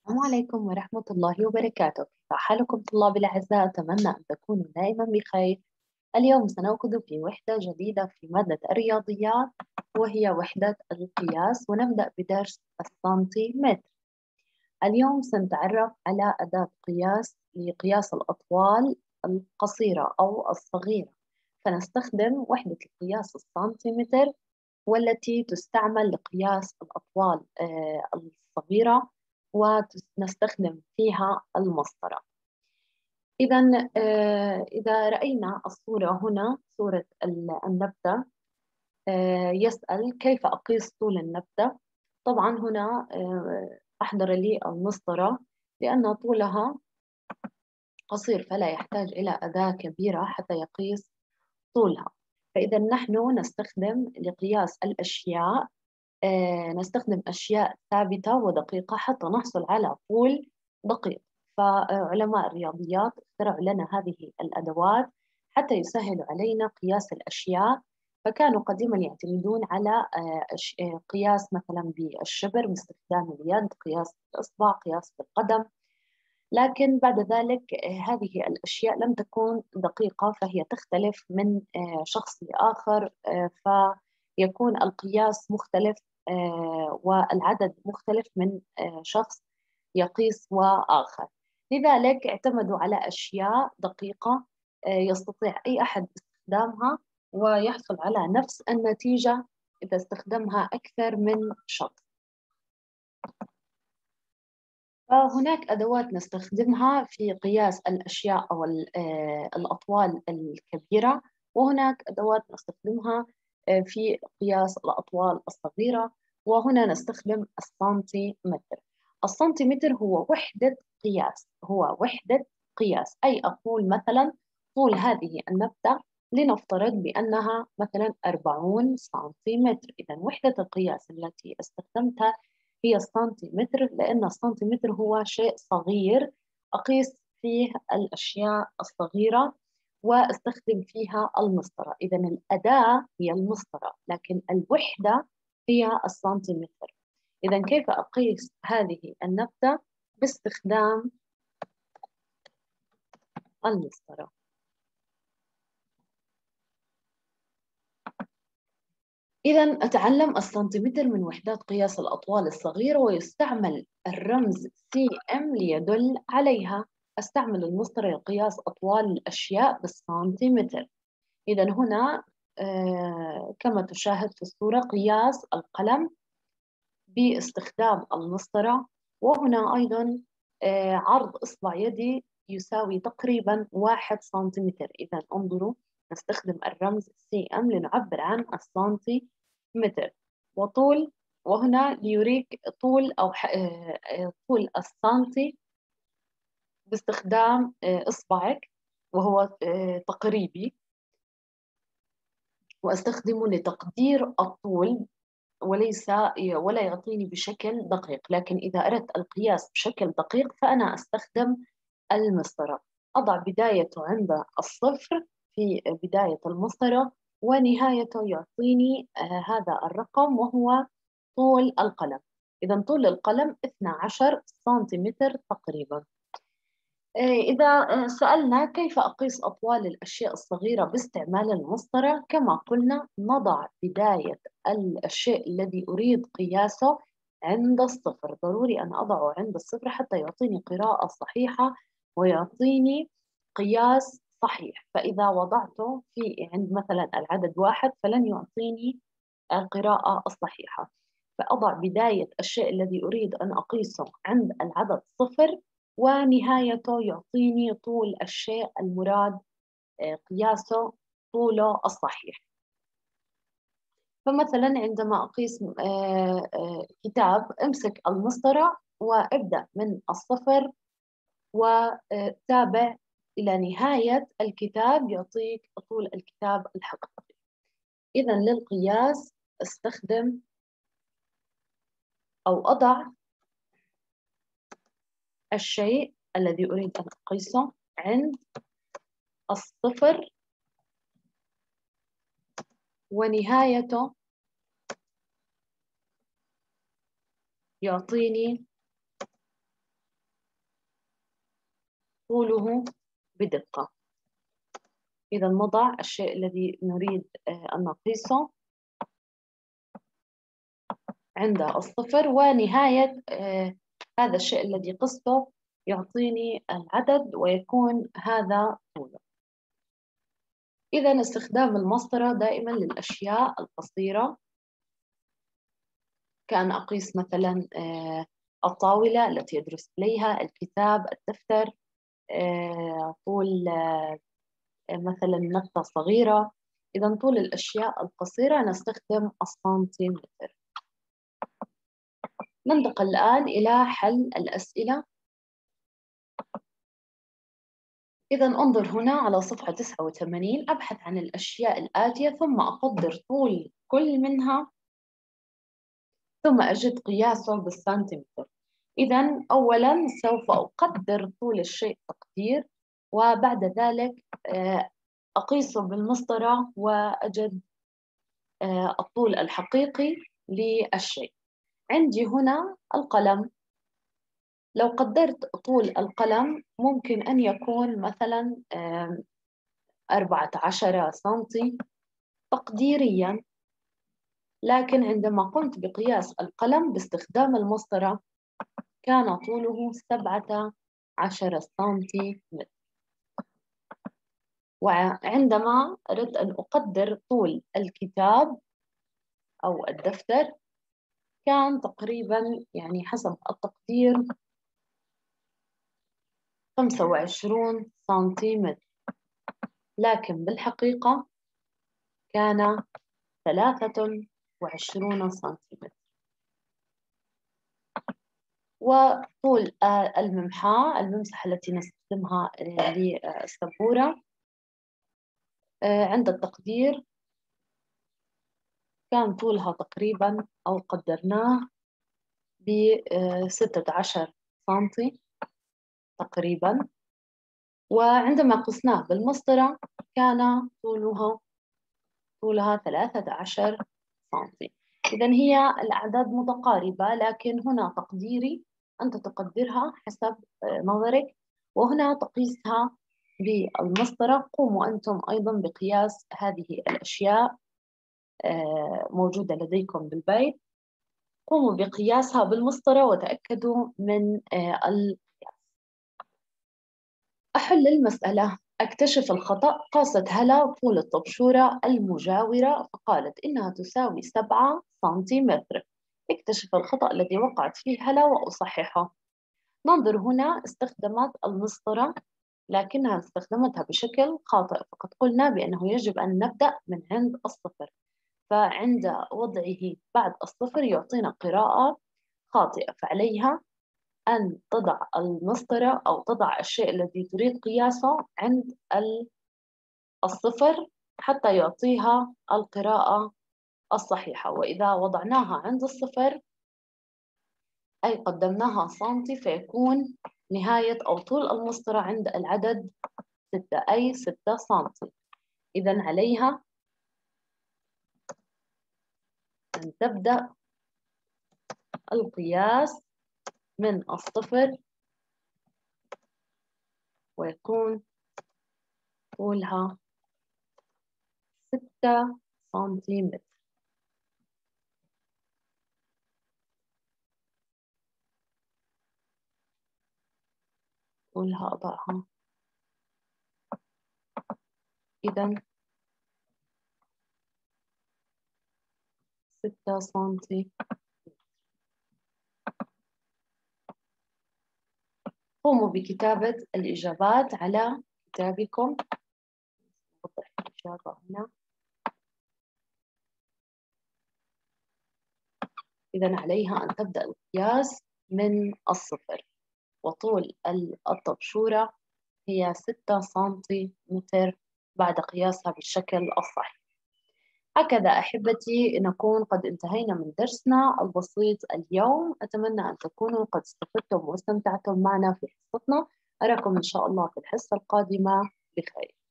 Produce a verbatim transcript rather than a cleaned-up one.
السلام عليكم ورحمة الله وبركاته. كيف حالكم طلابي الأعزاء؟ أتمنى أن تكونوا دائما بخير. اليوم سنأخذ في وحدة جديدة في مادة الرياضيات، وهي وحدة القياس، ونبدأ بدرس السنتيمتر. اليوم سنتعرف على أداة قياس لقياس الأطوال القصيرة أو الصغيرة، فنستخدم وحدة القياس السنتيمتر، والتي تستعمل لقياس الأطوال آه، الصغيرة، ونستخدم فيها المسطرة. إذا آه، إذا رأينا الصورة هنا، صورة النبتة، آه، يسأل كيف أقيس طول النبتة. طبعا هنا آه، أحضر لي المسطرة، لأن طولها قصير فلا يحتاج إلى أداة كبيرة حتى يقيس طولها. فإذا نحن نستخدم لقياس الأشياء، آه، نستخدم أشياء ثابتة ودقيقة حتى نحصل على طول دقيق. فعلماء الرياضيات اخترعوا لنا هذه الأدوات حتى يسهلوا علينا قياس الأشياء. فكانوا قديما يعتمدون على آه، أش- آه، قياس مثلا بالشبر باستخدام اليد، قياس بالإصبع، قياس بالقدم. لكن بعد ذلك آه، هذه الأشياء لم تكن دقيقة، فهي تختلف من آه، شخص لآخر، آه، فيكون القياس مختلف آه، والعدد مختلف من آه، شخص يقيس وآخر. لذلك اعتمدوا على أشياء دقيقة آه، يستطيع أي أحد استخدامها ويحصل على نفس النتيجة إذا استخدمها أكثر من شخص. فهناك أدوات نستخدمها في قياس الأشياء أو ال- آه، الأطوال الكبيرة، وهناك أدوات نستخدمها آه، في قياس الأطوال الصغيرة. وهنا نستخدم السنتيمتر. السنتيمتر هو وحدة قياس، هو وحدة قياس. أي أقول مثلا طول هذه النبتة، لنفترض بأنها مثلا أربعون سنتيمتر، إذا وحدة القياس التي استخدمتها هي السنتيمتر، لأن السنتيمتر هو شيء صغير أقيس فيه الأشياء الصغيرة واستخدم فيها المسطرة. إذا الأداة هي المسطرة، لكن الوحدة هي السنتيمتر. إذا كيف أقيس هذه النبتة؟ باستخدام المسطرة. إذا أتعلم السنتيمتر من وحدات قياس الأطوال الصغيرة، ويستعمل الرمز سي إم ليدل عليها. أستعمل المسطرة لقياس أطوال الأشياء بالسنتيمتر. إذا هنا آه كما تشاهد في الصورة قياس القلم باستخدام المسطرة. وهنا أيضا آه عرض إصبع يدي يساوي تقريبا واحد سنتيمتر. إذا انظروا، نستخدم الرمز سي إم لنعبر عن السنتي متر. وطول، وهنا ليريك طول أو آه، آه، طول السنتي باستخدام آه، إصبعك، وهو آه، تقريبي، وأستخدمه لتقدير الطول وليس ولا يعطيني بشكل دقيق. لكن إذا أردت القياس بشكل دقيق فأنا أستخدم المسطرة. أضع بدايته عند الصفر في بداية المسطرة، ونهايته يعطيني آه هذا الرقم، وهو طول القلم. إذا طول القلم اثنا عشر سنتيمتر تقريبا. آه إذا آه سألنا كيف أقيس أطوال الأشياء الصغيرة باستعمال المسطرة، كما قلنا نضع بداية الشيء الذي أريد قياسه عند الصفر. ضروري أن أضعه عند الصفر حتى يعطيني قراءة صحيحة ويعطيني قياس صحيح. فإذا وضعته في عند مثلا العدد واحد فلن يعطيني القراءة الصحيحة. فأضع بداية الشيء الذي أريد أن أقيسه عند العدد صفر، ونهايته يعطيني طول الشيء المراد آه، قياسه، طوله الصحيح. فمثلا عندما أقيس آه، آه، كتاب، امسك المسطرة وابدأ من الصفر وتابع إلى نهاية الكتاب، يعطيك طول الكتاب الحقيقي. إذا للقياس استخدم أو أضع الشيء الذي أريد أن أقيسه عند الصفر، ونهايته يعطيني طوله بدقة. إذا نضع الشيء الذي نريد أن نقيسه عند الصفر، ونهاية هذا الشيء الذي قسته يعطيني العدد ويكون هذا طوله. إذا استخدام المسطرة دائما للأشياء القصيرة. كان أقيس مثلا الطاولة التي يدرس عليها، الكتاب، الدفتر، طول مثلا نقطة صغيرة. إذا طول الأشياء القصيرة نستخدم السنتيمتر. ننتقل الآن إلى حل الأسئلة. إذا انظر هنا على صفحة تسعة وثمانين، أبحث عن الأشياء الآتية ثم أقدر طول كل منها ثم أجد قياسه بالسنتيمتر. إذا أولا سوف أقدر طول الشيء تقدير، وبعد ذلك أقيسه بالمسطرة وأجد الطول الحقيقي للشيء. عندي هنا القلم، لو قدرت طول القلم ممكن أن يكون مثلا أربعة عشر سنتي تقديريا، لكن عندما قمت بقياس القلم باستخدام المسطرة كان طوله سبعة عشر سنتي متر. وعندما أردت أن أقدر طول الكتاب أو الدفتر كان تقريبا يعني حسب التقدير خمسة وعشرون سنتيمتر، لكن بالحقيقة كان ثلاثة وعشرون سنتيمتر. وطول الممحاة، الممسحة التي نستخدمها للسبورة، عند التقدير كان طولها تقريبا أو قدرناه بستة عشر سنتي تقريبا، وعندما قسناه بالمسطرة كان طولها طولها ثلاثة عشر سنتي. إذن هي الأعداد متقاربة، لكن هنا تقديري، أنت تقدرها حسب نظرك، وهنا تقيسها بالمسطرة. قوموا أنتم أيضا بقياس هذه الأشياء موجودة لديكم بالبيت، قوموا بقياسها بالمسطرة وتأكدوا من القياس. أحل المسألة. أكتشف الخطأ. قاست هلا طول الطبشورة المجاورة فقالت إنها تساوي سبعة سنتيمتر. اكتشف الخطأ الذي وقعت فيه هلا وأصححه. ننظر هنا، استخدمت المسطرة لكنها استخدمتها بشكل خاطئ، فقد قلنا بأنه يجب أن نبدأ من عند الصفر، فعند وضعه بعد الصفر يعطينا قراءة خاطئة، فعليها أن تضع المسطرة أو تضع الشيء الذي تريد قياسه عند الصفر حتى يعطيها القراءة الصحيحة. وإذا وضعناها عند الصفر أي قدمناها سنتي، فيكون نهاية أو طول المسطرة عند العدد ستة، أي ستة سنتي. إذن عليها أن تبدأ القياس من الصفر ويكون طولها ستة سنتيمتر. طولها أضعها. إذن ستة سنتي. قوموا بكتابة الإجابات على كتابكم. أوضح الإجابة هنا. إذن عليها أن تبدأ القياس من الصفر، وطول الطبشورة هي ستة سنتيمتر بعد قياسها بالشكل الصحيح. هكذا أحبتي نكون قد انتهينا من درسنا البسيط اليوم. أتمنى أن تكونوا قد استفدتم واستمتعتم معنا في حصتنا. أراكم إن شاء الله في الحصة القادمة بخير.